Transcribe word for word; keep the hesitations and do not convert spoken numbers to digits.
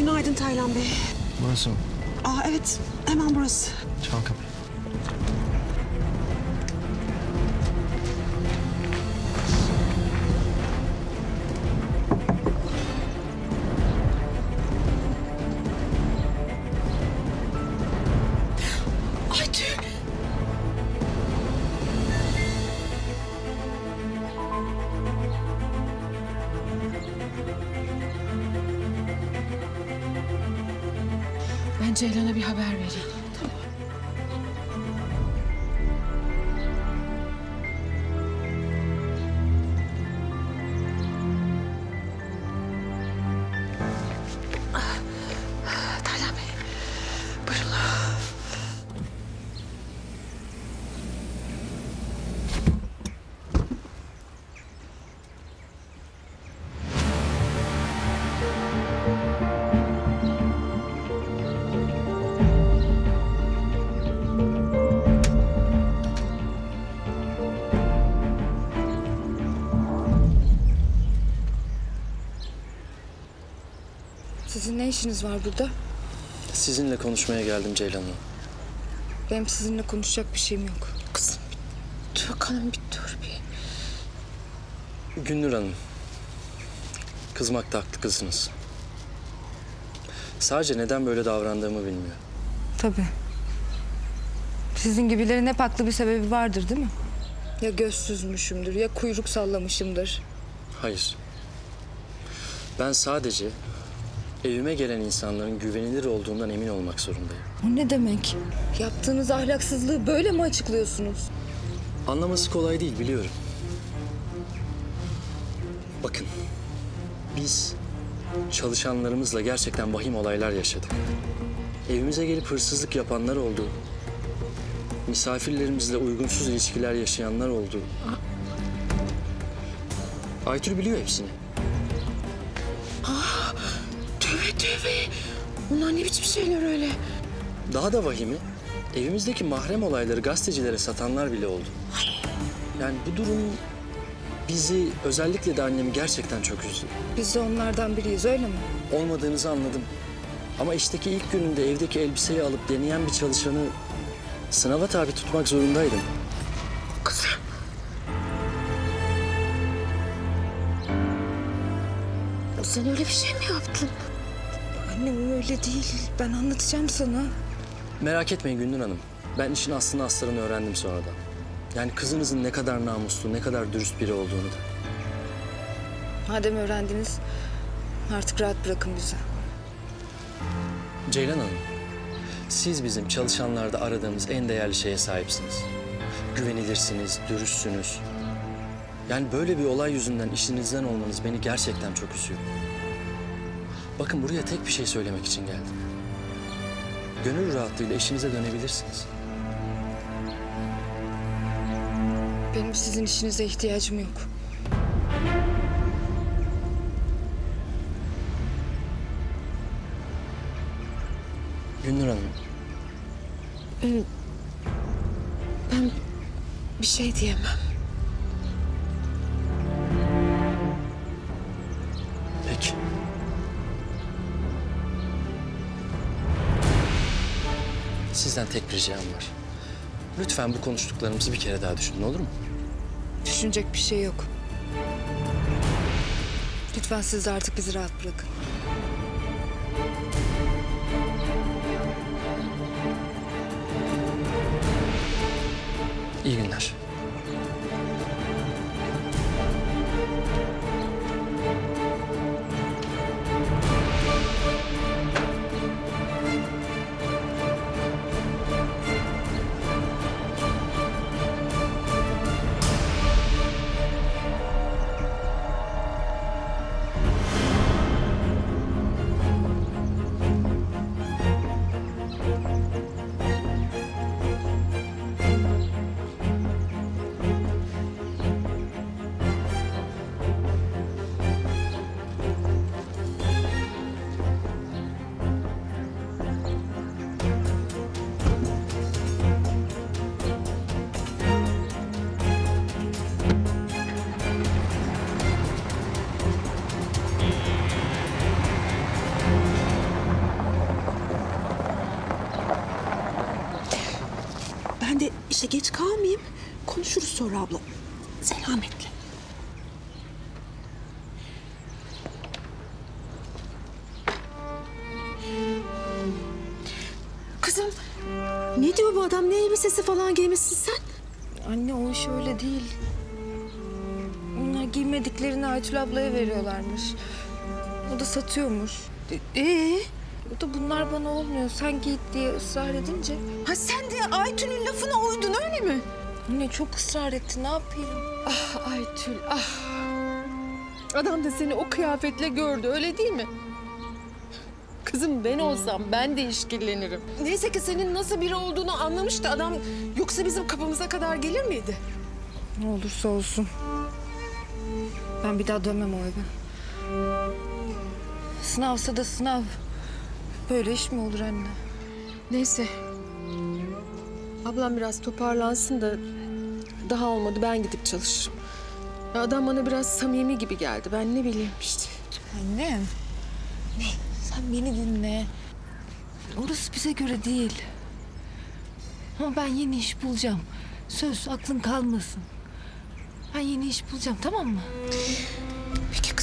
Günaydın Taylan Bey. Burası mı? Aa evet, hemen burası. Çal kapıyı. Aytül. Ben Ceylan'a bir haber vereyim. Tamam. Ah, Taylan Bey, buyurun. Sizin ne işiniz var burada? Sizinle konuşmaya geldim Ceylan Hanım. Benim sizinle konuşacak bir şeyim yok. Kızım, bir dur hanım, bir dur bir. Günnur Hanım. Kızmakta haklı kızınız. Sadece neden böyle davrandığımı bilmiyor. Tabii. Sizin gibilerin hep haklı bir sebebi vardır değil mi? Ya göz süzmüşümdür ya kuyruk sallamışımdır. Hayır. Ben sadece evime gelen insanların güvenilir olduğundan emin olmak zorundayım. O ne demek? Yaptığınız ahlaksızlığı böyle mi açıklıyorsunuz? Anlaması kolay değil biliyorum. Bakın, biz çalışanlarımızla gerçekten vahim olaylar yaşadık. Evimize gelip hırsızlık yapanlar oldu. Misafirlerimizle uygunsuz ilişkiler yaşayanlar oldu. Aytül biliyor hepsini. Ah, tövbe tövbe. Bunlar ne biçim şeyler öyle? Daha da vahimi, evimizdeki mahrem olayları gazetecilere satanlar bile oldu. Yani bu durum bizi, özellikle de annemi gerçekten çok üzdü. Biz de onlardan biriyiz öyle mi? Olmadığınızı anladım. Ama işteki ilk gününde evdeki elbiseyi alıp deneyen bir çalışanı sınava tabi tutmak zorundaydım. Kızım. Sen öyle bir şey mi yaptın? Annem öyle değil. Ben anlatacağım sana. Merak etmeyin Gündür Hanım. Ben işin aslını aslarını öğrendim sonradan. Yani kızınızın ne kadar namuslu, ne kadar dürüst biri olduğunu da. Madem öğrendiniz, artık rahat bırakın bizi. Ceylan Hanım, siz bizim çalışanlarda aradığımız en değerli şeye sahipsiniz. Güvenilirsiniz, dürüstsünüz. Yani böyle bir olay yüzünden işinizden olmanız beni gerçekten çok üzüyor. Bakın buraya tek bir şey söylemek için geldim. Gönül rahatlığıyla işinize dönebilirsiniz. Benim sizin işinize ihtiyacım yok. Gündür Hanım. Ee, ben bir şey diyemem. Peki. Sizden tek bir ricam var. Lütfen bu konuştuklarımızı bir kere daha düşünün, olur mu? Düşünecek bir şey yok. Lütfen siz de artık bizi rahat bırakın. İyi günler. işe geç kalmayayım. Konuşuruz sonra abla. Selametle. Kızım, ne diyor bu adam? Ne elbisesi falan giymişsin sen? Anne o iş öyle değil. Onlar giymediklerini Aytül ablaya veriyorlarmış. O da satıyormuş. Ee? O da bunlar bana olmuyor. Sen giy diye ısrar edince. Ha sen de Aytül'ün lafına uydun öyle mi? Anne çok ısrar etti. Ne yapayım? Ah Aytül, ah. Adam da seni o kıyafetle gördü, öyle değil mi? Kızım ben olsam ben de işkillenirim. Neyse ki senin nasıl biri olduğunu anlamıştı adam. Yoksa bizim kapımıza kadar gelir miydi? Ne olursa olsun. Ben bir daha dönmem o eve. Sınavsa da sınav. Böyle iş mi olur anne? Neyse. Ablam biraz toparlansın da daha olmadı ben gidip çalışırım. Ya adam bana biraz samimi gibi geldi. Ben ne bileyim işte. Annem. Sen beni dinle. Orası bize göre değil. Ama ben yeni iş bulacağım. Söz aklın kalmasın. Ben yeni iş bulacağım, tamam mı? Peki